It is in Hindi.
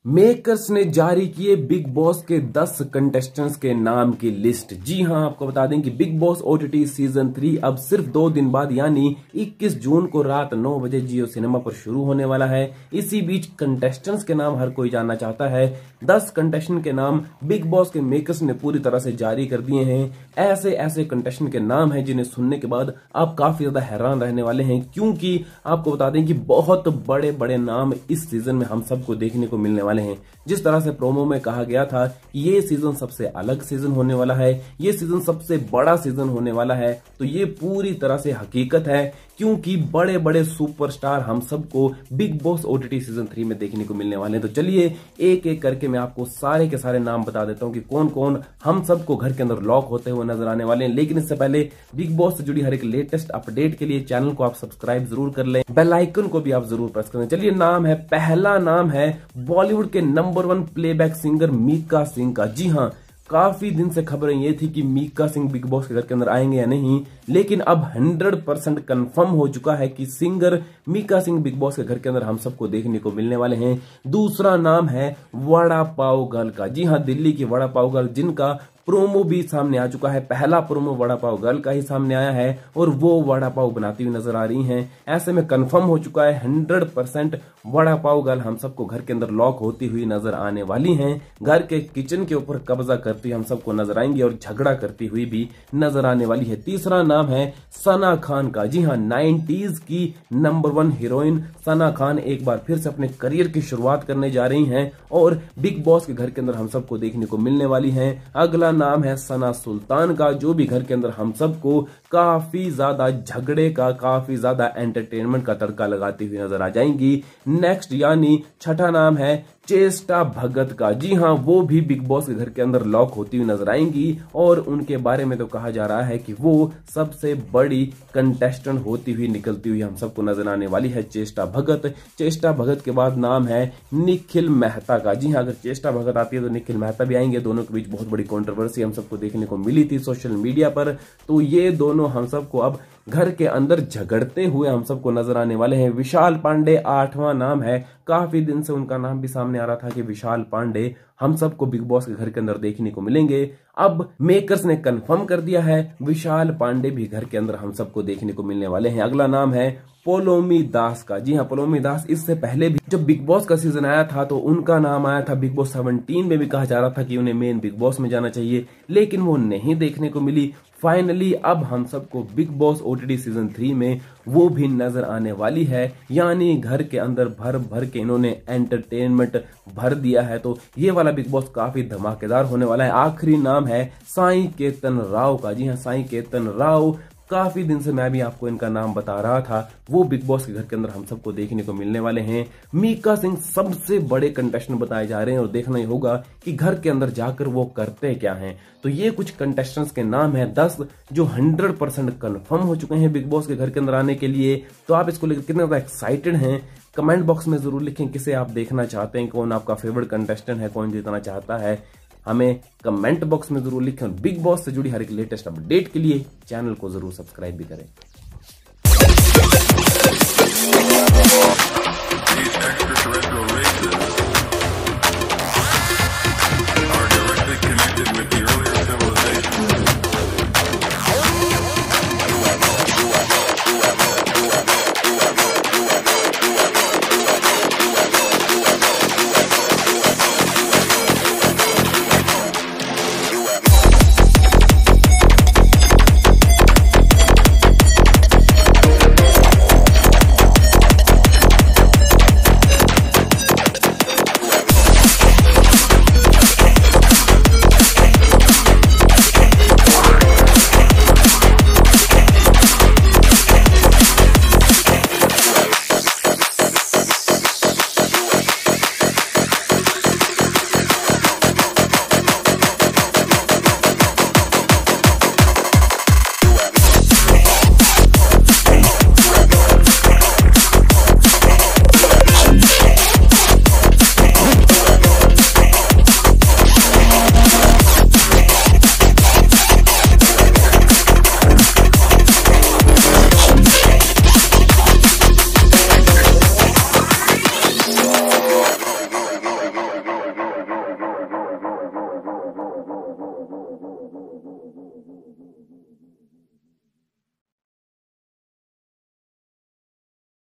मेकर्स ने जारी किए बिग बॉस के 10 कंटेस्टेंट्स के नाम की लिस्ट। जी हां, आपको बता दें कि बिग बॉस ओटीटी सीजन 3 अब सिर्फ 2 दिन बाद यानी 21 जून को रात 9 बजे जियो सिनेमा पर शुरू होने वाला है। इसी बीच कंटेस्टेंट्स के नाम हर कोई जानना चाहता है। 10 कंटेस्टेंट के नाम बिग बॉस के मेकर्स ने पूरी तरह से जारी कर दिए हैं। ऐसे ऐसे कंटेस्टेंट के नाम हैं जिन्हें सुनने के बाद आप काफी ज्यादा हैरान रहने वाले हैं, क्योंकि आपको बता दें कि बहुत बड़े बड़े नाम इस सीजन में हम सबको देखने को मिलने वाले हैं। जिस तरह से प्रोमो में कहा गया था कि ये सीजन सबसे अलग सीजन होने वाला है, ये सीजन सबसे बड़ा सीजन होने वाला है, तो ये पूरी तरह से हकीकत है, क्योंकि बड़े बड़े सुपरस्टार हम सबको बिग बॉस ओटीटी सीजन 3 में देखने को मिलने वाले हैं। तो चलिए एक एक करके मैं आपको सारे के सारे नाम बता देता हूं कि कौन कौन हम सबको घर के अंदर लॉक होते हुए नजर आने वाले हैं। लेकिन इससे पहले बिग बॉस से जुड़ी हर एक लेटेस्ट अपडेट के लिए चैनल को आप सब्सक्राइब जरूर कर लें, बेल आइकन को भी आप जरूर प्रेस करें। चलिए पहला नाम है बॉलीवुड के number 1 playback singer Mika Singh का। जी हां, काफी दिन से खबरें ये थी कि मीका सिंह बिग बॉस के घर के अंदर आएंगे या नहीं, लेकिन अब 100% कंफर्म हो चुका है कि singer Mika Singh Bigg Boss के घर के अंदर हम सबको देखने को मिलने वाले हैं। दूसरा नाम है वड़ा पाव गर्ल का। जी हां, दिल्ली की वड़ा पाव गर्ल, जिनका प्रोमो भी सामने आ चुका है। पहला प्रोमो वड़ा पाव गर्ल का ही सामने आया है और वो वड़ा पाव बनाती हुई नजर आ रही हैं। ऐसे में कंफर्म हो चुका है 100% वड़ा पाव गर्ल हम सबको घर के अंदर लॉक होती हुई नजर आने वाली हैं। घर के किचन के ऊपर कब्जा करती हम सबको नजर आएंगी और झगड़ा करती हुई भी नजर आने वाली है। तीसरा नाम है सना खान का। जी हां, 90s की नंबर 1 हीरोइन सना खान एक बार फिर से अपने करियर की शुरुआत करने जा रही हैं और बिग बॉस के घर के अंदर हम सबको देखने को मिलने वाली हैं। अगला नाम है सना सुल्तान का, जो भी घर के अंदर हम सबको काफी ज्यादा झगड़े का, काफी ज्यादा एंटरटेनमेंट का तड़का लगाती हुई नजर आ जाएंगी। नेक्स्ट यानी छठा नाम है चेष्टा भगत का। जी हां, वो भी बिग बॉस के घर के अंदर लॉक होती हुई नजर आएंगी और उनके बारे में तो कहा जा रहा है कि वो सबसे बड़ी कंटेस्टेंट होती हुई निकलती हुई हम सबको नजर आने वाली है चेष्टा भगत। चेष्टा भगत के बाद नाम है निखिल मेहता का। जी हां, अगर चेष्टा भगत आती है तो निखिल मेहता भी आएंगे। दोनों के बीच बहुत बड़ी कंट्रोवर्सी हम सबको देखने को मिली थी सोशल मीडिया पर, तो ये दोनों हम सबको अब घर के अंदर झगड़ते हुए हम सबको नजर आने वाले हैं। विशाल पांडे 8वां नाम है। काफी दिन से उनका नाम भी सामने आ रहा था कि विशाल पांडे हम सबको बिग बॉस के घर के अंदर देखने को मिलेंगे। अब मेकर्स ने कंफर्म कर दिया है विशाल पांडे भी घर के अंदर हम सबको देखने को मिलने वाले हैं। अगला नाम है पोलोमी दास का। जी हां, पोलोमी दास इससे पहले भी जब बिग बॉस का सीजन आया था तो उनका नाम आया था। बिग बॉस 17 में भी कहा जा रहा था कि उन्हें मेन बिग बॉस में जाना चाहिए, लेकिन वो नहीं देखने को मिली। फाइनली अब हम सबको बिग बॉस ओटीटी सीजन 3 में वो भी नजर आने वाली है, यानी घर के अंदर भर भर के इन्होंने एंटरटेनमेंट भर दिया है। तो ये वाला बिग बॉस काफी धमाकेदार होने वाला है। आखिरी नाम है साईं केतन राव का। जी हां, साईं केतन राव, काफी दिन से मैं भी आपको इनका नाम बता रहा था। वो बिग बॉस के घर के अंदर हम सबको देखने को मिलने वाले हैं। मीका सिंह सबसे बड़े कंटेस्टेंट बताए जा रहे हैं और देखना ही होगा कि घर के अंदर जाकर वो करते क्या हैं। तो ये कुछ कंटेस्टेंट्स के नाम है 10 जो 100% कंफर्म हो चुके हैं बिग बॉस के घर के अंदर आने के लिए। तो आप इसको लेकर कितने ज्यादा एक्साइटेड हैं, कमेंट बॉक्स में जरूर लिखें किसे आप देखना चाहते हैं, कौन आपका फेवरेट कंटेस्टेंट है, कौन जीतना चाहता है। हमें कमेंट बॉक्स में जरूर लिखें। बिग बॉस से जुड़ी हर एक लेटेस्ट अपडेट के लिए चैनल को जरूर सब्सक्राइब भी करें।